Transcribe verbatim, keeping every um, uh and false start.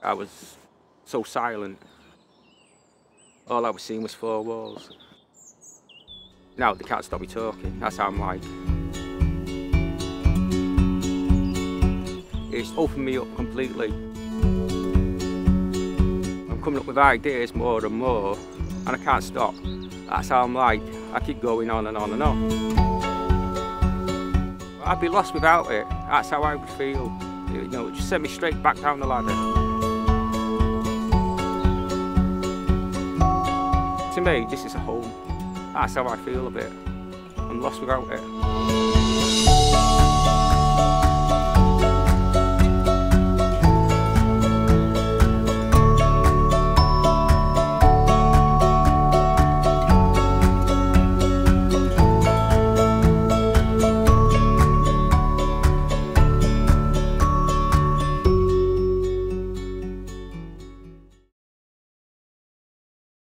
I was so silent. All I was seeing was four walls. Now they can't stop me talking, that's how I'm like. It's opened me up completely. I'm coming up with ideas more and more, and I can't stop. That's how I'm like. I keep going on and on and on. I'd be lost without it. That's how I would feel. You know, it just sent me straight back down the ladder. To me, this is a home. That's how I feel of it. I'm lost without it.